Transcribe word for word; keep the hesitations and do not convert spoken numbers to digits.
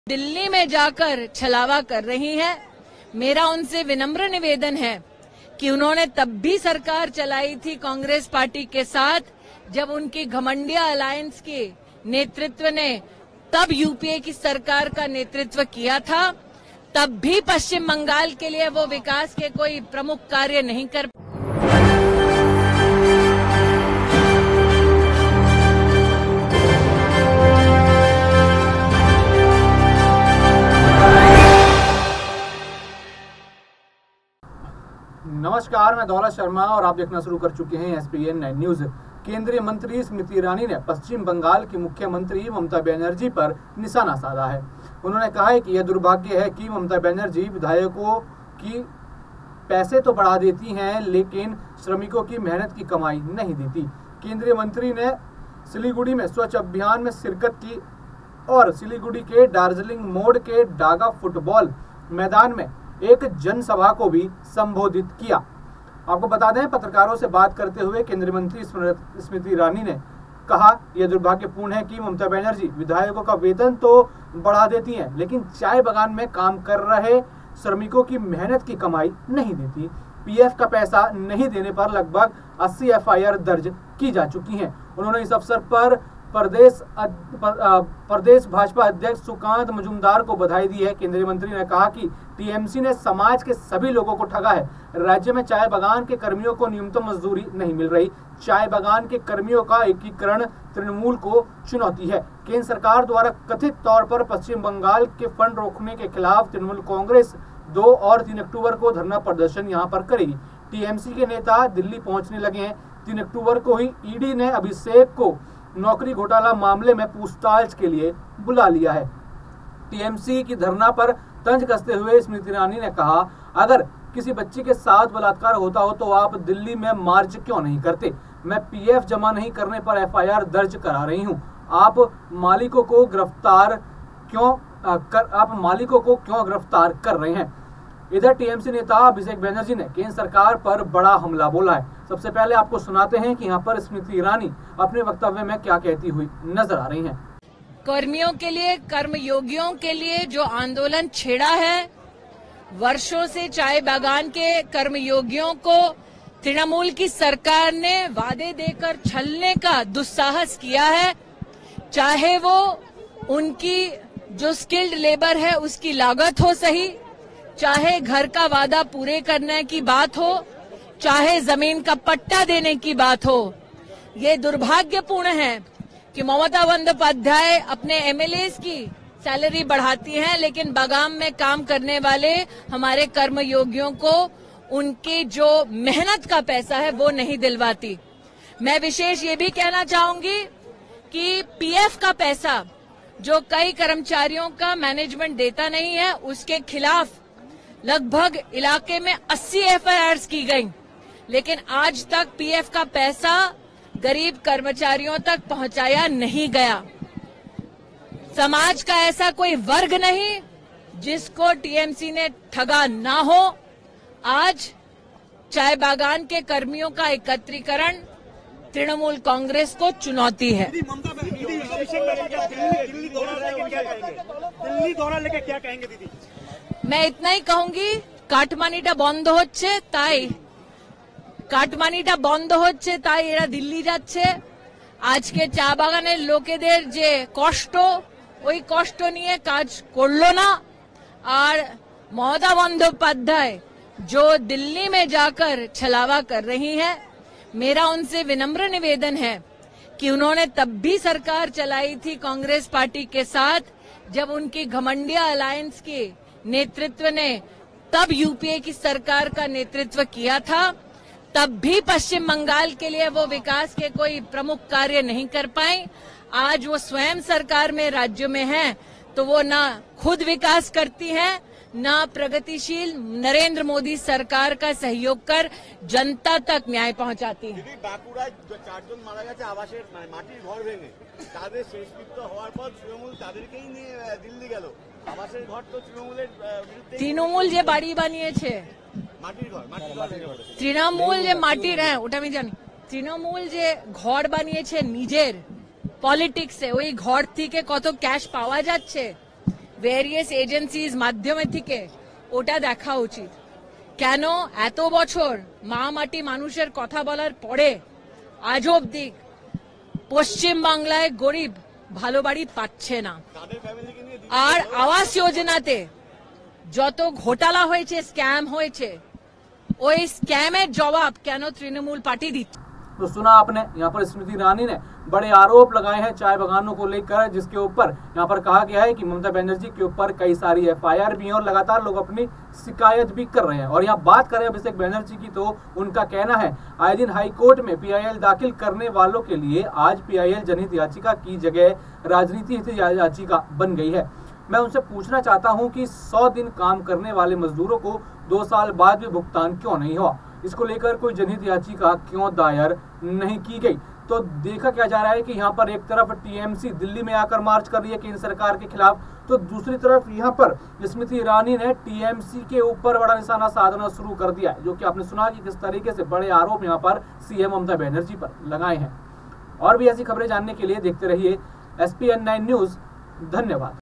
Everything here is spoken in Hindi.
दिल्ली में जाकर छलावा कर रही हैं। मेरा उनसे विनम्र निवेदन है कि उन्होंने तब भी सरकार चलाई थी कांग्रेस पार्टी के साथ जब उनकी घमंडिया अलायंस के नेतृत्व ने तब यूपीए की सरकार का नेतृत्व किया था। तब भी पश्चिम बंगाल के लिए वो विकास के कोई प्रमुख कार्य नहीं कर नमस्कार, मैं दौलत शर्मा और आप देखना शुरू कर चुके हैं एसपीएन नाइन न्यूज। केंद्रीय मंत्री स्मृति ईरानी ने पश्चिम बंगाल की मुख्यमंत्री ममता बनर्जी पर निशाना साधा है। उन्होंने कहा है कि यह दुर्भाग्य है कि ममता बनर्जी विधायकों की पैसे तो बढ़ा देती हैं लेकिन श्रमिकों की मेहनत की कमाई नहीं देती। केंद्रीय मंत्री ने सिलीगुड़ी में स्वच्छ अभियान में शिरकत की और सिलीगुड़ी के दार्जिलिंग मोड़ के डागा फुटबॉल मैदान में एक जनसभा को भी संबोधित किया। आपको बता दें, पत्रकारों से बात करते हुए केंद्रीय मंत्री स्मृति ईरानी ने कहा, यह दुर्भाग्यपूर्ण है कि ममता बनर्जी विधायकों का वेतन तो बढ़ा देती हैं लेकिन चाय बागान में काम कर रहे श्रमिकों की मेहनत की कमाई नहीं देती। पीएफ का पैसा नहीं देने पर लगभग अस्सी एफआईआर दर्ज की जा चुकी हैं। उन्होंने इस अवसर पर प्रदेश प्रदेश भाजपा अध्यक्ष सुकांत मजूमदार को बधाई दी है। केंद्रीय मंत्री ने कहा कि टीएमसी ने समाज के सभी लोगों को ठगा है। राज्य में चाय बागान के कर्मियों को न्यूनतम मजदूरी नहीं मिल रही। चाय बागान के कर्मियों का एकीकरण तृणमूल को चुनौती है। केंद्र सरकार द्वारा कथित तौर पर पश्चिम बंगाल के फंड रोकने के खिलाफ तृणमूल कांग्रेस दो और तीन अक्टूबर को धरना प्रदर्शन यहाँ पर करेगी। टीएमसी के नेता दिल्ली पहुंचने लगे हैं। तीन अक्टूबर को ही ईडी ने अभिषेक को नौकरी घोटाला मामले में पूछताछ के लिए बुला लिया है। टीएमसी की धरना पर तंज कसते हुए स्मृति ईरानी ने कहा, अगर किसी बच्ची के साथ बलात्कार होता हो तो आप दिल्ली में मार्च क्यों नहीं करते? मैं पीएफ जमा नहीं करने पर एफआईआर दर्ज करा रही हूं। आप मालिकों को गिरफ्तार क्यों कर आप मालिकों को क्यों गिरफ्तार कर रहे हैं? इधर टीएमसी नेता अभिषेक बनर्जी ने केंद्र सरकार पर बड़ा हमला बोला है। सबसे पहले आपको सुनाते हैं कि यहाँ पर स्मृति ईरानी अपने वक्तव्य में क्या कहती हुई नजर आ रही हैं। कर्मियों के लिए, कर्मयोगियों के लिए जो आंदोलन छेड़ा है, वर्षों से चाय बागान के कर्मयोगियों को तृणमूल की सरकार ने वादे देकर छलने का दुस्साहस किया है। चाहे वो उनकी जो स्किल्ड लेबर है उसकी लागत हो सही, चाहे घर का वादा पूरे करने की बात हो, चाहे जमीन का पट्टा देने की बात हो। ये दुर्भाग्यपूर्ण है कि ममता बंदोपाध्याय अपने एमएलएस की सैलरी बढ़ाती हैं लेकिन बागान में काम करने वाले हमारे कर्मयोगियों को उनकी जो मेहनत का पैसा है वो नहीं दिलवाती। मैं विशेष ये भी कहना चाहूंगी कि पीएफ का पैसा जो कई कर्मचारियों का मैनेजमेंट देता नहीं है, उसके खिलाफ लगभग इलाके में अस्सी एफआईआर की गई लेकिन आज तक पीएफ का पैसा गरीब कर्मचारियों तक पहुंचाया नहीं गया। समाज का ऐसा कोई वर्ग नहीं जिसको टीएमसी ने ठगा ना हो। आज चाय बागान के कर्मियों का एकत्रीकरण तृणमूल कांग्रेस को चुनौती है। दिल्ली दौरा लेके क्या कहेंगे दीदी? मैं इतना ही कहूंगी, काटमानिटा बंद होच्छे ताई কাটমানিটা বন্ধ হচ্ছে তাই এরা দিল্লি যাচ্ছে। আজকে চা বাগানের লোকেদের যে কষ্ট, ওই কষ্ট নিয়ে কাজ করলো না। আর মমতা বন্দ্যোপাধ্যায় जो दिल्ली में जाकर छलावा कर रही हैं, मेरा उनसे विनम्र निवेदन है कि उन्होंने तब भी सरकार चलाई थी कांग्रेस पार्टी के साथ जब उनकी घमंडिया अलायंस के नेतृत्व ने तब यूपीए की सरकार का नेतृत्व किया था। तब भी पश्चिम बंगाल के लिए वो विकास के कोई प्रमुख कार्य नहीं कर पाई। आज वो स्वयं सरकार में राज्यों में हैं तो वो ना खुद विकास करती हैं, ना प्रगतिशील नरेंद्र मोदी सरकार का सहयोग कर जनता तक न्याय पहुंचाती है। बांकुड़ा चारजन मारा গেছে আবাসের মাটির ঘর ভেঙে, তাদের শেষকৃত্য হওয়ার পর তৃণমূল তাদেরকেই নিয়ে দিল্লি গেল। আবাসের ঘর তো তৃণমূলের বিরুদ্ধে, তৃণমূল যে বাড়ি বানিয়েছে তৃণমূল যে মাটির, হ্যাঁ ওটা আমি জানি, তৃণমূল যে ঘর বানিয়েছে নিজের পলিটিক্সে, ওই ঘর থেকে কত ক্যাশ পাওয়া যাচ্ছে ভেরিয়াস এজেন্সিজ মাধ্যমে থেকে ওটা দেখা উচিত। কেন এত বছর মা মাটি মানুষের কথা বলার পরে আজ অবধি পশ্চিম বাংলায় গরিব ভালো বাড়ি পাচ্ছে না? আর আবাস যোজনাতে যত ঘোটালা হয়েছে, স্ক্যাম হয়েছে, ওই স্ক্যামের জবাব কেন তৃণমূল পার্টি দিচ্ছে? तो सुना आपने, यहाँ पर स्मृति ईरानी ने बड़े आरोप लगाए हैं चाय बागानों को लेकर, जिसके ऊपर यहाँ पर कहा गया है कि ममता बनर्जी के ऊपर कई सारी एफ आई आर भी हैं और लगातार लोग अपनी शिकायत भी कर रहे हैं। और यहाँ बात करें अभिषेक बनर्जी की, तो उनका कहना है आए दिन हाई कोर्ट में पी आई एल दाखिल करने वालों के लिए आज पी आई एल जनहित याचिका की जगह राजनीति हित याचिका बन गई है। मैं उनसे पूछना चाहता हूं कि सौ दिन काम करने वाले मजदूरों को दो साल बाद भी भुगतान क्यों नहीं हुआ, इसको लेकर कोई जनहित याचिका क्यों दायर नहीं की गई। तो देखा क्या जा रहा है कि यहाँ पर एक तरफ टी एम सी दिल्ली में आकर मार्च कर रही है केंद्र सरकार के खिलाफ, तो दूसरी तरफ यहाँ पर स्मृति ईरानी ने टी एम सी के ऊपर बड़ा निशाना साधना शुरू कर दिया है, जो कि आपने सुना कि किस तरीके से बड़े आरोप यहाँ पर सी एम ममता बनर्जी पर लगाए हैं। और भी ऐसी खबरें जानने के लिए देखते रहिए S P N nine news. धन्यवाद।